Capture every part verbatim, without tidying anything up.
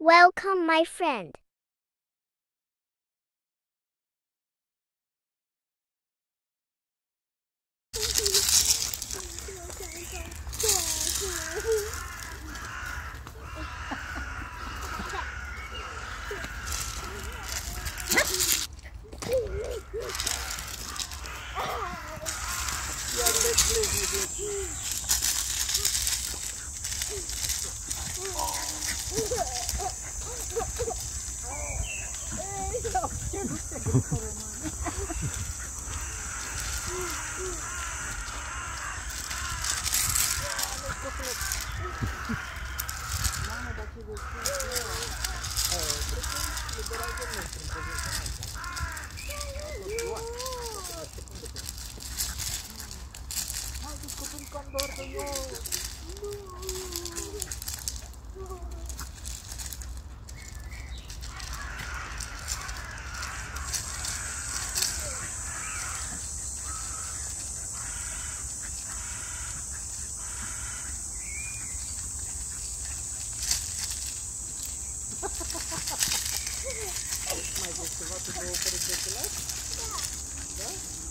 Welcome, my friend. Mai vreți ceva cu două perechi de ochelari? Da?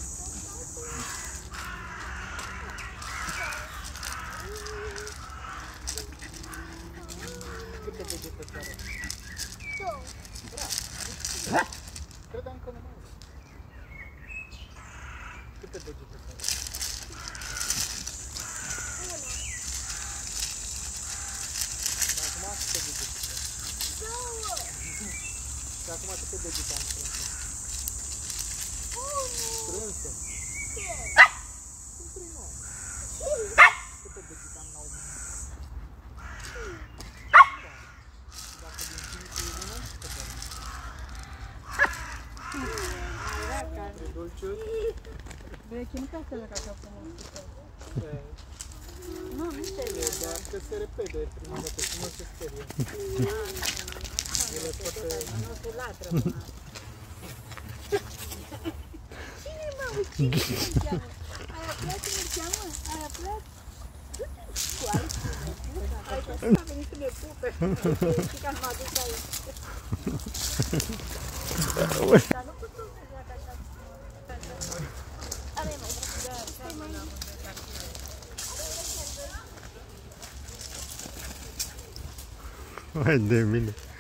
Câte degete ți are? Două. Bravo! Credeam că nu mai e. Câte degete ți are? Una. Dar acum câte degete ți are? Două. Și acum câte degete am strânse? Strânse? Cum primă? Câte degete am la o mână? Dacă din cinci e una, câte am? E dulce? Blacky, nu cred că le caca frumos. Nu, nu știu. E doar că se repede prima dată și nu se sperie. Ele poate... Nu se latră până. Cine mă? Cine mă cheamă? Ai aflat cum îl cheamă? Ai aflat? Du-te cu alții de pută. Ai că a venit să ne pupe. Și că am adus aici. Dar nu putem să fac așa. Are mai drăguț. Stai mai mult. Hai de mine.